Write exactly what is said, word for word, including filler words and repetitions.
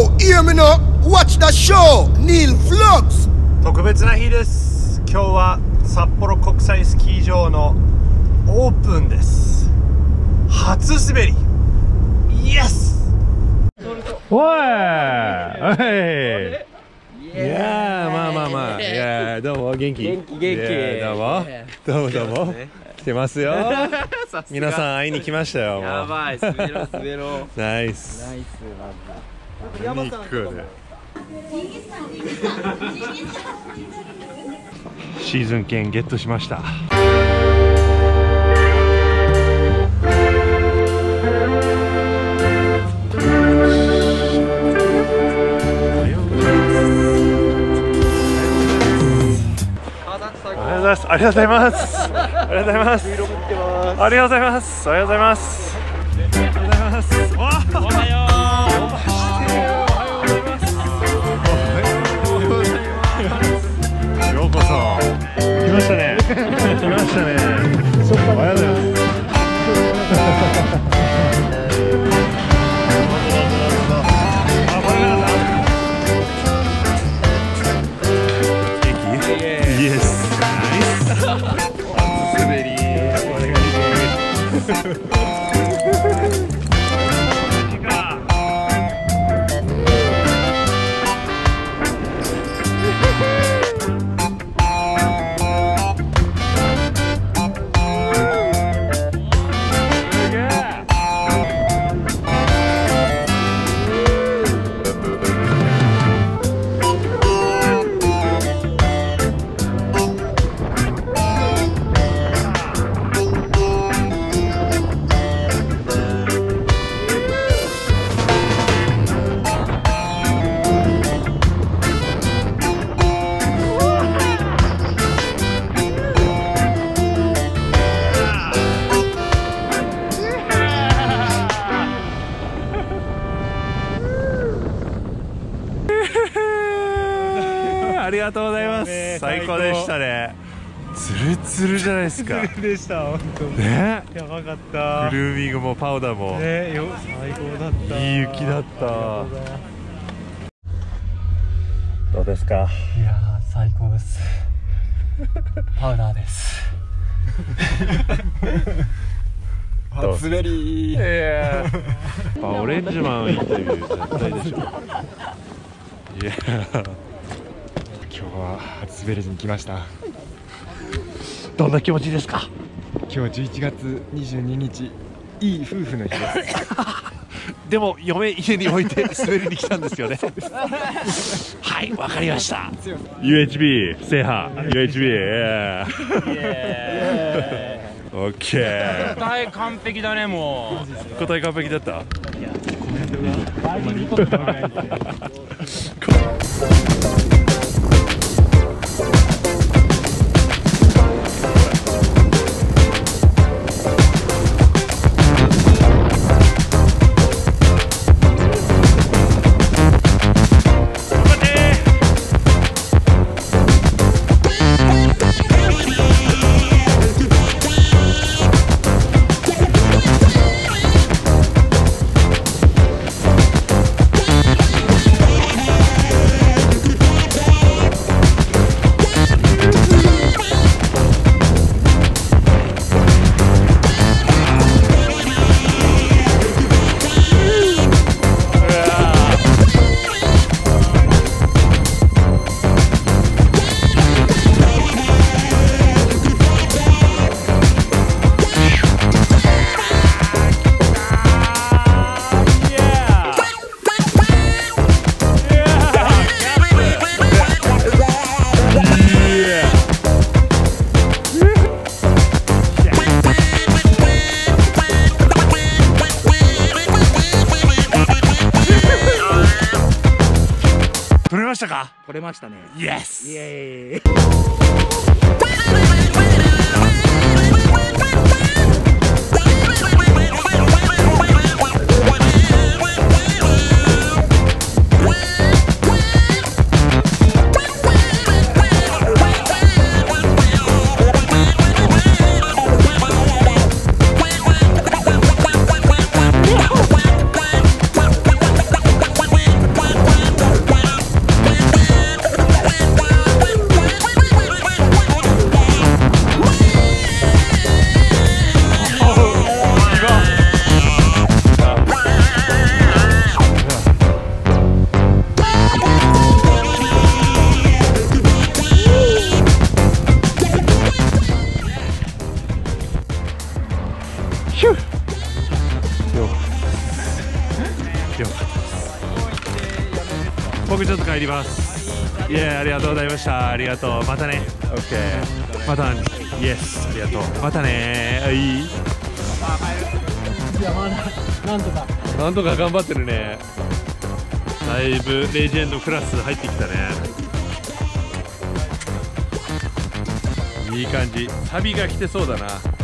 Yo, hear me now. Watch the show. Neil Vlogs. 特別な日です。今日は札幌国際スキー場のオープンです。初滑り。イエス。おい。おい。いやー、まあまあまあ、いやー、どうも元気。 元気元気。 どうも。どうもどうも。来てますよ。皆さん会いに来ましたよ。 やばい、滑ろう滑ろう。 ナイス。 ナイスマジで。シーズン券ゲットしました。ありがとうございます。ありがとうございます。ありがとうございます。ありがとうございます。ありがとうございます。おはよう。ようこそ。来ましたね。来ましたね。おはようございます。イエス。滑り。お願いします。ありがとうございます。最高でしたね。ツルツルじゃないですか。 ツルでした本当。 ね。 やばかった。 グルーミングもパウダーも。 ね、よ最高だった。 いい雪だった。どうですか。 いやー最高です。パウダーです。 初滑り。 いやー。オレンジマンインタビュー絶対でしょ。いやー。 今日は初滑りに来ました。 どんな気持ちですか。 今日はじゅういちがつにじゅうににち、いい夫婦の日です。 でも嫁家に置いて滑りに来たんですよね。はい、わかりました。ユーエイチビー 制覇 ユーエイチビー、オッケー。 答え完璧だね。もう答え完璧だった。いやコメントが取れましたか。 取れましたね。 イエス。 イエーイ。 よかったです。僕ちょっと帰ります。いや、ありがとうございました。ありがとう。またね。オッケー。またね。イエス。ありがとう。またね。はい。 いや、まだなんとかなんとか頑張ってるね。だいぶレジェンドクラス入ってきたね。いい感じ。サビが来てそうだな。